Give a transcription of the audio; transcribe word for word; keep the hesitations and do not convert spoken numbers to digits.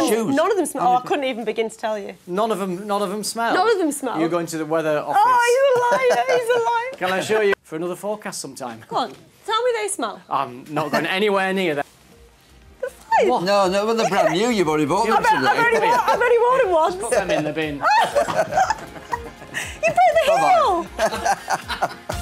the shoes? None of them smell. Oh, I couldn't even begin to tell you. None of them, none of them smell? None of them smell. You're going to the weather office. Oh, he's a liar, he's a liar. Can I show you for another forecast sometime? Go on, tell me they smell. I'm not going anywhere near that. They're fine. What? No, no, well, they're brand new. You've already bought them. I've, I've, only worn, I've only worn them once. Put them in the bin. You broke the heel!